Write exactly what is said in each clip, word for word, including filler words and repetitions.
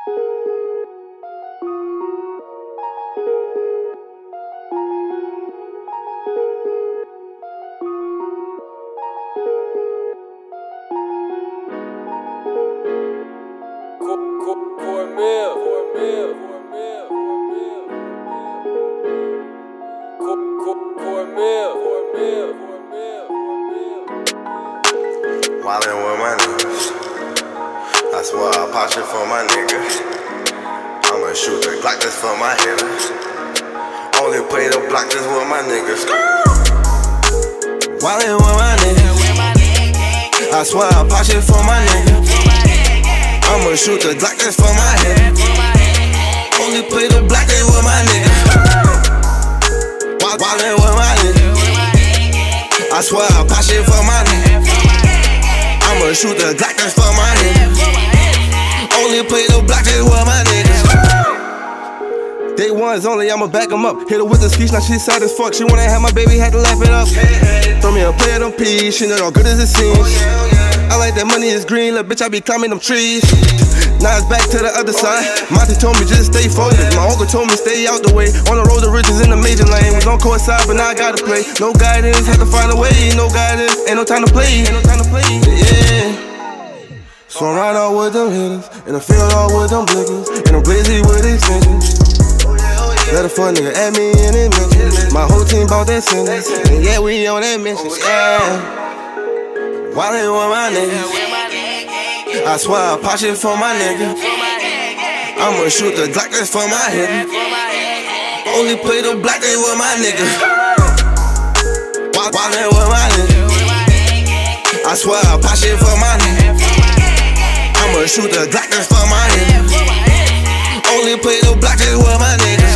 Wildin' with my niggas. I swear I pop shit for my niggas. I'ma shoot the Glock that's for my hitters. Only play the block that's with my niggas. Wildin' with my niggas. I swear I pop shit for my niggas. I'ma shoot the Glock that's for my hitters. Only play the block that's with my niggas. Wildin' with my niggas. I swear I pop shit for my niggas. I'ma shoot the Glock that's for my niggas. Only play the block that's with my niggas. Day one's only, I'ma back 'em up. Hit her with the speech, now she sad as fuck. She wanna have my baby, had to laugh it up. Throw me a play of them peas, she not all good as it seems. I like that money is green, little bitch, I be climbing them trees. Now it's back to the other side. Monty told me just stay focused. My uncle told me stay out the way. On the road to riches in the major lane. Was on court side, but now I gotta play. No guidance, had to find a way. No guidance, ain't no time to play. Ain't no time to play. Yeah. So I ride out with them hitters, and I feel out with them blickers, and I'm blazing with extensions. Let a fuck nigga at me in his mentions. My whole team bought that sentence, and yeah, we on that mission. Yeah. Why they want my niggas? I swear I pop shit for my nigga. I'ma shoot the Glock that's for my hitter. Only play the block that's with my nigga. Why they with my nigga? I swear I pop shit for my nigga. I'ma shoot the Glock that's for my hitter. Only play the block that's with my niggas.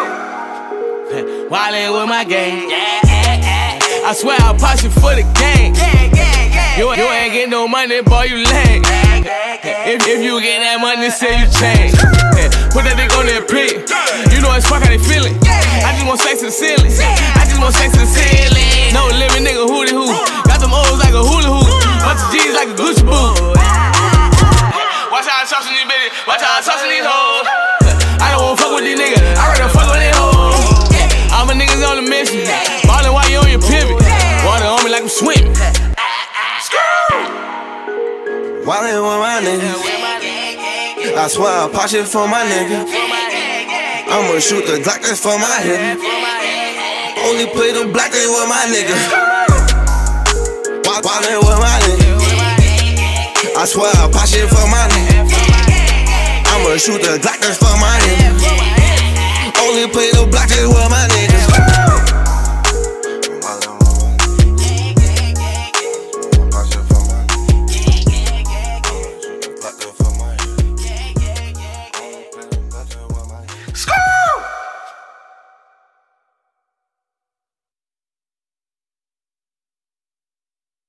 Wildin' with my gang. I swear I pop shit for the gang. You, you ain't get no money, boy, you lame. If, if you get that money, say you change. Put that dick on that pig. You know it's fuck how they feelin'. I just want sex to the ceiling. I just want sex to the ceiling. No living nigga hootie hoo. Got them O's like a hula hoop. Bunch of G's like a Gucci boot. Watch how I tossing these bitches. Watch how I tossing these hoes. I don't wanna fuck with these niggas. I rather fuck with these hoes. All my niggas on the mission. Ballin' while you on your pivot. Water on me like I'm swimming. Wildin' with my niggas. I swear I pop shit for my nigga. I'ma shoot the Glock that's for my hitter. Only play the block that's with my nigga. Wildin' with my nigga. I swear I pop shit for my nigga. I'ma shoot the Glock that's for my hitter. Only play the block that's with my nigga.